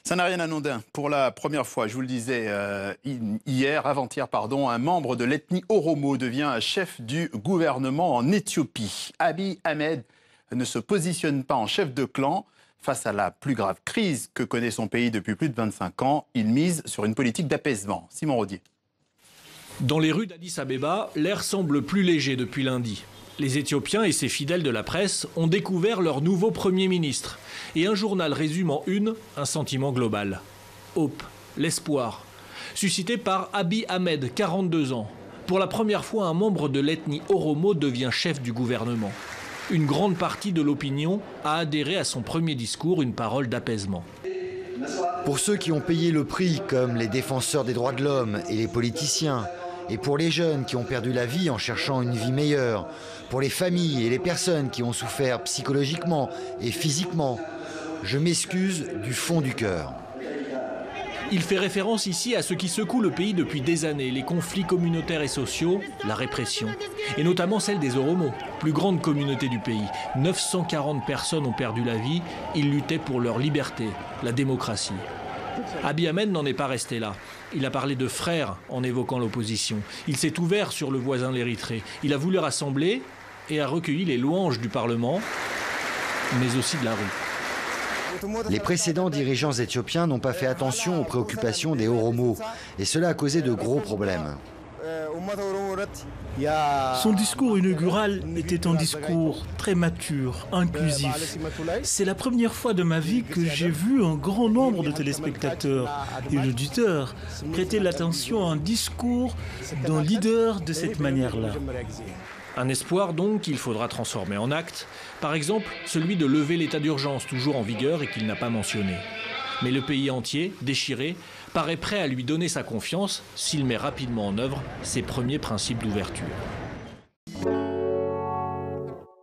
Ça n'a rien d'anodin. Pour la première fois, je vous le disais avant-hier, un membre de l'ethnie Oromo devient chef du gouvernement en Éthiopie. Abiy Ahmed ne se positionne pas en chef de clan. Face à la plus grave crise que connaît son pays depuis plus de 25 ans, il mise sur une politique d'apaisement. Simon Rodier. Dans les rues d'Addis Abeba, l'air semble plus léger depuis lundi. Les Éthiopiens et ses fidèles de la presse ont découvert leur nouveau Premier ministre. Et un journal résume en une un sentiment global. Hope, l'espoir, suscité par Abiy Ahmed, 42 ans. Pour la première fois, un membre de l'ethnie Oromo devient chef du gouvernement. Une grande partie de l'opinion a adhéré à son premier discours, une parole d'apaisement. Pour ceux qui ont payé le prix, comme les défenseurs des droits de l'homme et les politiciens, et pour les jeunes qui ont perdu la vie en cherchant une vie meilleure, pour les familles et les personnes qui ont souffert psychologiquement et physiquement, je m'excuse du fond du cœur. Il fait référence ici à ce qui secoue le pays depuis des années, les conflits communautaires et sociaux, la répression, et notamment celle des Oromo, plus grande communauté du pays. 940 personnes ont perdu la vie, ils luttaient pour leur liberté, la démocratie. Abiy Ahmed n'en est pas resté là. Il a parlé de frères en évoquant l'opposition. Il s'est ouvert sur le voisin de l'Érythrée. Il a voulu rassembler et a recueilli les louanges du Parlement, mais aussi de la rue. Les précédents dirigeants éthiopiens n'ont pas fait attention aux préoccupations des Oromo, et cela a causé de gros problèmes. Son discours inaugural était un discours très mature, inclusif. C'est la première fois de ma vie que j'ai vu un grand nombre de téléspectateurs et d'auditeurs prêter l'attention à un discours d'un leader de cette manière-là. Un espoir donc qu'il faudra transformer en acte, par exemple celui de lever l'état d'urgence toujours en vigueur et qu'il n'a pas mentionné. Mais le pays entier, déchiré, paraît prêt à lui donner sa confiance s'il met rapidement en œuvre ses premiers principes d'ouverture.